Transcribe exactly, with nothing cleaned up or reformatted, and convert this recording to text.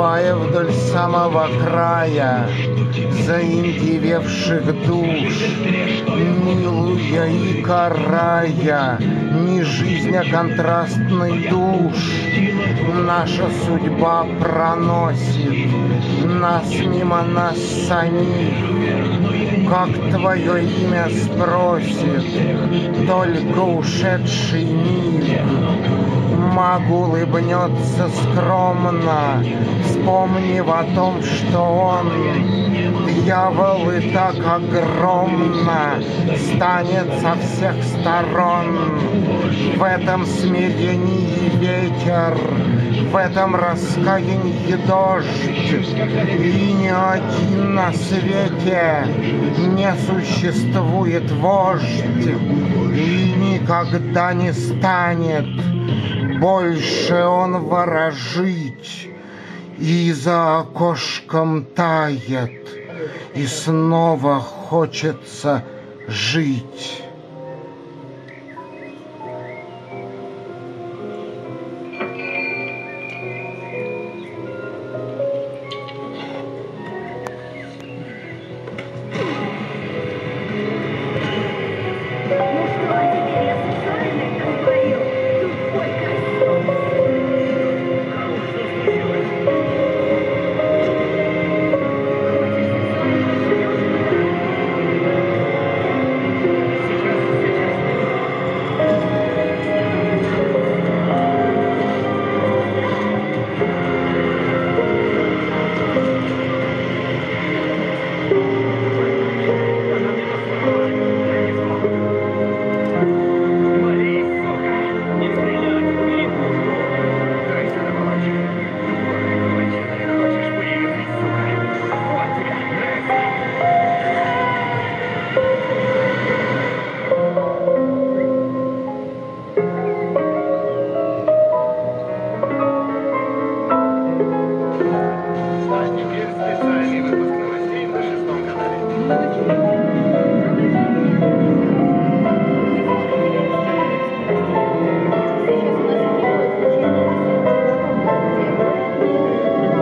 ступая вдоль самого края заиндевевших душ, милуя и карая, не жизнь, а контрастный душ. Наша судьба проносит нас мимо нас самих. Как твое имя спросит только ушедший миг. Маг улыбнется скромно, вспомнив о том, что он, дьявол, и так огромно станет со всех сторон. В этом смирении ветер, в этом раскаянии дождь, и ни один на свете не существует вождь, и никогда не станет больше он ворожить, и за окошком тает, и снова хочется жить.